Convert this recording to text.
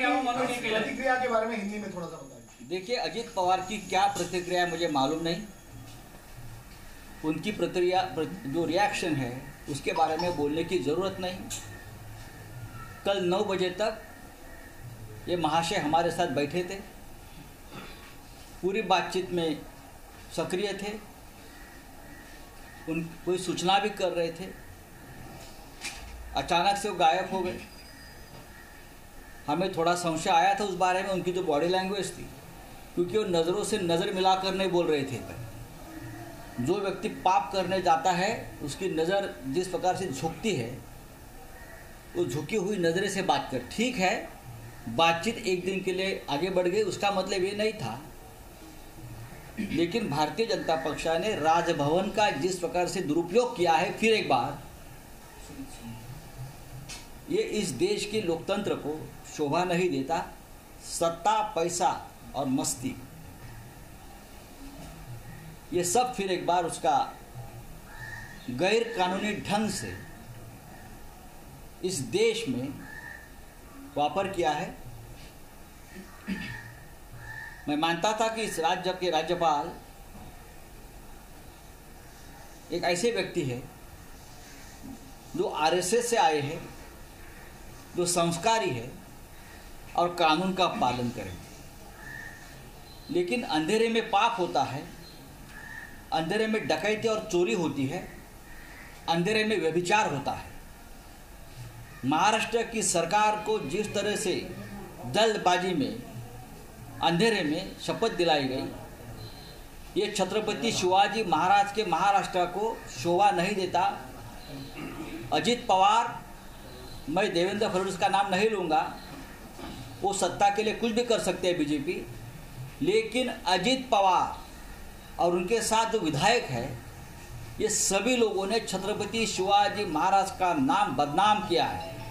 प्रतिक्रिया के बारे में हिंदी में थोड़ा सा बताइए। देखिए, अजित पवार की क्या प्रतिक्रिया है मुझे मालूम नहीं। उनकी प्रतिक्रिया जो रिएक्शन है उसके बारे में बोलने की ज़रूरत नहीं। कल 9 बजे तक ये महाशय हमारे साथ बैठे थे, पूरी बातचीत में सक्रिय थे, कोई सूचना भी कर रहे थे। अचानक से वो गायब हो गए। हमें थोड़ा संशय आया था उस बारे में, उनकी जो बॉडी लैंग्वेज थी, क्योंकि वो नज़रों से नज़र मिलाकर नहीं बोल रहे थे। जो व्यक्ति पाप करने जाता है उसकी नज़र जिस प्रकार से झुकती है, वो झुकी हुई नज़रें से बात कर। ठीक है, बातचीत एक दिन के लिए आगे बढ़ गई, उसका मतलब ये नहीं था। लेकिन भारतीय जनता पक्ष ने राजभवन का जिस प्रकार से दुरुपयोग किया है, फिर एक बार ये इस देश के लोकतंत्र को शोभा नहीं देता। सत्ता, पैसा और मस्ती, ये सब फिर एक बार उसका गैर कानूनी ढंग से इस देश में वापर किया है। मैं मानता था कि इस राज्य के राज्यपाल एक ऐसे व्यक्ति है जो आरएसएस से आए हैं, जो संस्कारी है और कानून का पालन करें। लेकिन अंधेरे में पाप होता है, अंधेरे में डकैती और चोरी होती है, अंधेरे में व्यभिचार होता है। महाराष्ट्र की सरकार को जिस तरह से जल्दबाजी में अंधेरे में शपथ दिलाई गई, ये छत्रपति शिवाजी महाराज के महाराष्ट्र को शोभा नहीं देता। अजित पवार, मैं देवेंद्र फडणवीस का नाम नहीं लूँगा, वो सत्ता के लिए कुछ भी कर सकते हैं बीजेपी, लेकिन अजित पवार और उनके साथ जो विधायक है, ये सभी लोगों ने छत्रपति शिवाजी महाराज का नाम बदनाम किया है।